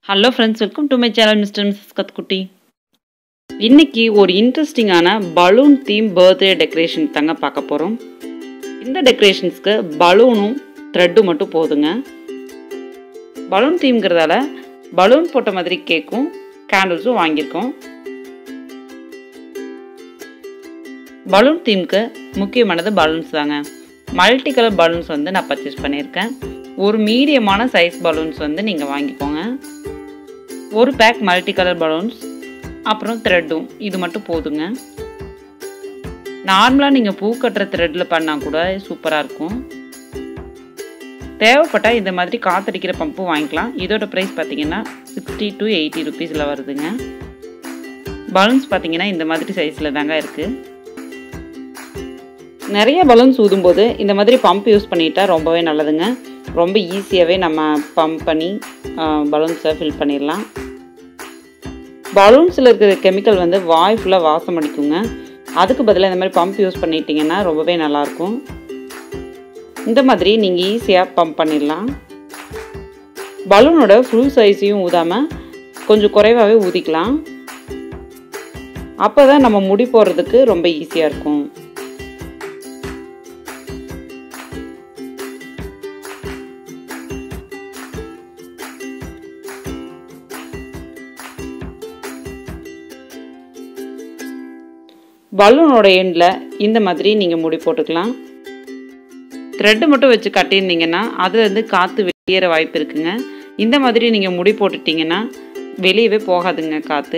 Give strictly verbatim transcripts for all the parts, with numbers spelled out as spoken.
Hello friends, welcome to my channel Mister and Missus Katthukutty. இன்னைக்கு ஒரு இன்ட்ரெஸ்டிங்கான balloon theme birthday decoration தாங்க பார்க்க போறோம். இந்த டெக்கரேஷன்ஸ்க்கு பலூனும் த்ரெட்டும் மட்டும் போதுங்க. பலூன் தீம்ங்கறதால பலூன் போட்ட மாதிரி கேக்கும் கேண்டில்ஸும் வாங்கியிருக்கோம். பலூன் தீம்க்கு முக்கியமானது பலூன்ஸ் தாங்க. மல்டி கலர் பலூன்ஸ் வந்து நான் பர்ச்சேஸ் பண்ணியிருக்கேன். ஒரு மீடியமான சைஸ் பலூன்ஸ் வந்து நீங்கள் வாங்கிக்கோங்க. ஒரு பேக் மல்டி கலர் பலூன்ஸ் அப்புறம் த்ரெட்டும் இது மட்டும் போதுங்க. நார்மலாக நீங்கள் பூ கட்டுற த்ரெட்டில் பண்ணால் கூட சூப்பராக இருக்கும். தேவைப்பட்டால் இந்த மாதிரி காற்றடிக்கிற பம்பும் வாங்கிக்கலாம். இதோட ப்ரைஸ் பார்த்தீங்கன்னா சிக்ஸ்டி டு எயிட்டி ருபீஸில் வருதுங்க. பலூன்ஸ் பார்த்தீங்கன்னா இந்த மாதிரி சைஸில் தாங்க இருக்குது. நிறைய பலூன்ஸ் ஊதும்போது இந்த மாதிரி பம்ப் யூஸ் பண்ணிட்டா ரொம்பவே நல்லதுங்க. ரொம்ப ஈஸியாகவே நம்ம பம்ப் பண்ணி பலூன்ஸை ஃபில் பண்ணிடலாம். பலூன்ஸில் இருக்கிற கெமிக்கல் வந்து வாய் ஃபுல்லாக வாசம் அடிக்குங்க. அதுக்கு பதிலாக இந்த மாதிரி பம்ப் யூஸ் பண்ணிட்டீங்கன்னா ரொம்பவே நல்லாயிருக்கும். இந்த மாதிரி நீங்கள் ஈஸியாக பம்ப் பண்ணிடலாம். பலூனோட ஃபுல் சைஸையும் ஊதாமல் கொஞ்சம் குறைவாகவே ஊதிக்கலாம். அப்போ தான் நம்ம முடி போடுறதுக்கு ரொம்ப ஈஸியாக இருக்கும். பலூனோட எண்டில் இந்த மாதிரி நீங்கள் முடி போட்டுக்கலாம். த்ரெட்டு மட்டும் வச்சு கட்டியிருந்தீங்கன்னா அதுலேருந்து காற்று வெளியேற வாய்ப்பு இருக்குங்க. இந்த மாதிரி நீங்கள் முடி போட்டுட்டிங்கன்னா வெளியவே போகாதுங்க காற்று.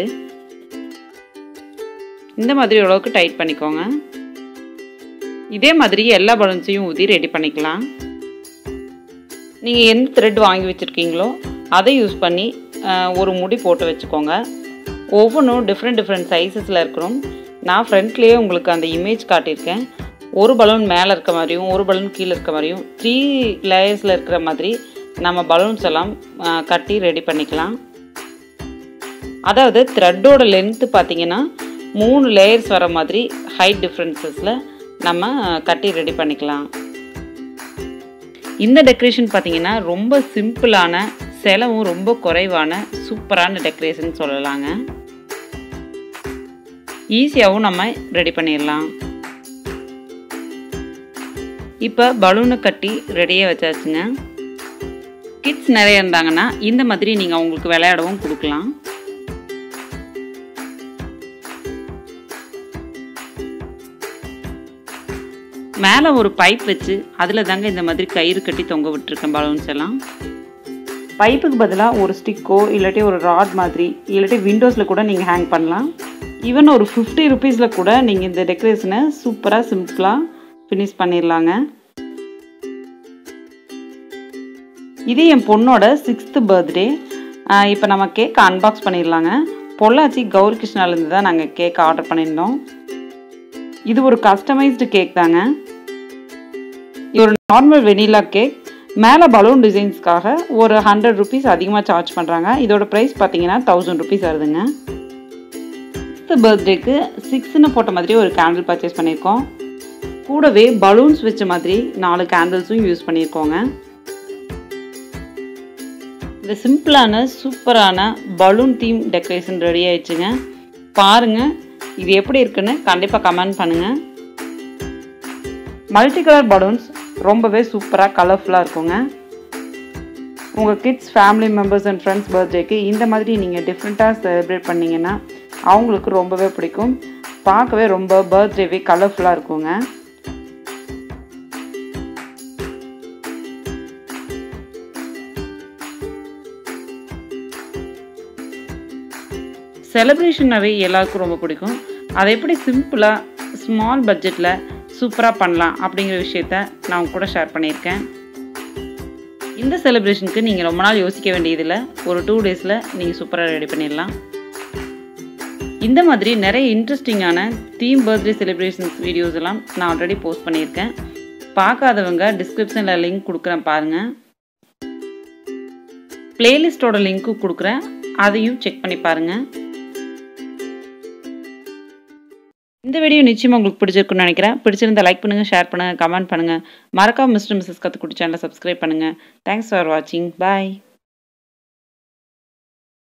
இந்த மாதிரி அளவுக்கு டைட் பண்ணிக்கோங்க. இதே மாதிரி எல்லா பலூன்ஸையும் ஊதி ரெடி பண்ணிக்கலாம். நீங்கள் எந்த த்ரெட் வாங்கி வச்சுருக்கீங்களோ அதை யூஸ் பண்ணி ஒரு முடி போட்டு வச்சுக்கோங்க. ஒவ்வொன்றும் டிஃப்ரெண்ட் டிஃப்ரெண்ட் சைஸஸில் இருக்கணும். நான் ஃப்ரண்ட்லேயே உங்களுக்கு அந்த இமேஜ் காட்டியிருக்கேன். ஒரு பலூன் மேலே இருக்க மாதிரியும் ஒரு பலூன் கீழே இருக்க மாதிரியும் த்ரீ லேயர்ஸில் இருக்கிற மாதிரி நம்ம பலூன்ஸ் எல்லாம் கட்டி ரெடி பண்ணிக்கலாம். அதாவது த்ரெட்டோட லென்த்து பார்த்திங்கன்னா மூணு லேயர்ஸ் வர மாதிரி ஹைட் டிஃப்ரென்சஸில் நம்ம கட்டி ரெடி பண்ணிக்கலாம். இந்த டெக்கரேஷன் பார்த்திங்கன்னா ரொம்ப சிம்பிளான, செலவும் ரொம்ப குறைவான சூப்பரான டெக்கரேஷன் சொல்லலாங்க. ஈஸியாகவும் நம்ம ரெடி பண்ணிடலாம். இப்போ பலூனை கட்டி ரெடியாக வச்சாச்சுங்க. கிட்ஸ் நிறைய இருந்தாங்கன்னா இந்த மாதிரி நீங்கள் அவங்களுக்கு விளையாடவும் கொடுக்கலாம். மேலே ஒரு பைப் வச்சு அதில் தாங்க இந்த மாதிரி கயிறு கட்டி தொங்க விட்டுருக்கேன் பலூன்ஸ் எல்லாம். பைப்புக்கு பதிலாக ஒரு ஸ்டிக்கோ இல்லாட்டி ஒரு ராட் மாதிரி இல்லாட்டி விண்டோஸில் கூட நீங்கள் ஹேங் பண்ணலாம். ஈவன் ஒரு ஃபிஃப்டி ருபீஸில் கூட நீங்கள் இந்த டெக்கரேஷனை சூப்பராக சிம்பிளாக ஃபினிஷ் பண்ணிடலாங்க. இது என் பொண்ணோட சிக்ஸ்த்து பர்த்டே. இப்போ நம்ம கேக் அன்பாக்ஸ் பண்ணிடலாங்க. பொள்ளாச்சி கௌரி கிருஷ்ணாலேருந்து தான் நாங்கள் கேக் ஆர்டர் பண்ணியிருந்தோம். இது ஒரு கஸ்டமைஸ்டு கேக் தாங்க. இது ஒரு நார்மல் வெனிலா கேக். மேலே பலூன் டிசைன்ஸ்க்காக ஒரு ஹண்ட்ரட் ருபீஸ் அதிகமாக சார்ஜ் பண்ணுறாங்க. இதோட ப்ரைஸ் பார்த்தீங்கன்னா தௌசண்ட் ருபீஸ் வருதுங்க. சிக்ஸ்த்து பர்த்டேக்கு சிக்ஸ்ன்னு போட்ட மாதிரி ஒரு கேண்டில் பர்ச்சேஸ் பண்ணியிருக்கோம். கூடவே பலூன்ஸ் வச்ச மாதிரி நாலு கேண்டில்ஸும் யூஸ் பண்ணியிருக்கோங்க. இந்த சிம்பிளான சூப்பரான பலூன் தீம் டெக்கரேஷன் ரெடி ஆயிடுச்சுங்க. பாருங்கள் இது எப்படி இருக்குன்னு கண்டிப்பாக கமெண்ட் பண்ணுங்கள். மல்டி கலர் பலூன்ஸ் ரொம்பவே சூப்பராக கலர்ஃபுல்லாக இருக்குங்க. உங்கள் kids, family members and friends பர்த்டேக்கு இந்த மாதிரி நீங்கள் டிஃப்ரெண்ட்டாக செலிப்ரேட் பண்ணிங்கன்னா அவங்களுக்கு ரொம்பவே பிடிக்கும். பார்க்கவே ரொம்ப பர்த்டேவே கலர்ஃபுல்லாக இருக்குங்க. செலிப்ரேஷனாகவே எல்லாருக்கும் ரொம்ப பிடிக்கும். அதை எப்படி சிம்பிளாக ஸ்மால் பட்ஜெட்டில் சூப்பராக பண்ணலாம் அப்படிங்கிற விஷயத்த நான் உங்க கூட ஷேர் பண்ணியிருக்கேன். இந்த செலிப்ரேஷனுக்கு நீங்கள் ரொம்ப நாள் யோசிக்க வேண்டியதில்லை. ஒரு டூ டேஸில் நீங்கள் சூப்பராக ரெடி பண்ணிடலாம். இந்த மாதிரி நிறைய இன்ட்ரெஸ்டிங்கான தீம் பர்த்டே செலிப்ரேஷன்ஸ் வீடியோஸ் எல்லாம் நான் ஆல்ரெடி போஸ்ட் பண்ணியிருக்கேன். பார்க்காதவங்க டிஸ்கிரிப்ஷனில் லிங்க் கொடுக்குறேன் பாருங்கள். பிளேலிஸ்ட்டோட லிங்க்கும் கொடுக்குறேன், அதையும் செக் பண்ணி பாருங்கள். இந்த வீடியோ நிச்சயமாக உங்களுக்கு பிடிச்சிருக்குன்னு நினைக்கிறேன். பிடிச்சிருந்தா லைக் பண்ணுங்கள், ஷேர் பண்ணுங்கள், கமெண்ட் பண்ணுங்கள். மறக்காம மிஸ்டர் மிஸ்ஸஸ் கத்துக்குட்டி சேனலை சப்ஸ்கிரைப் பண்ணுங்கள். தேங்க்ஸ் ஃபார் வாட்சிங். பாய்.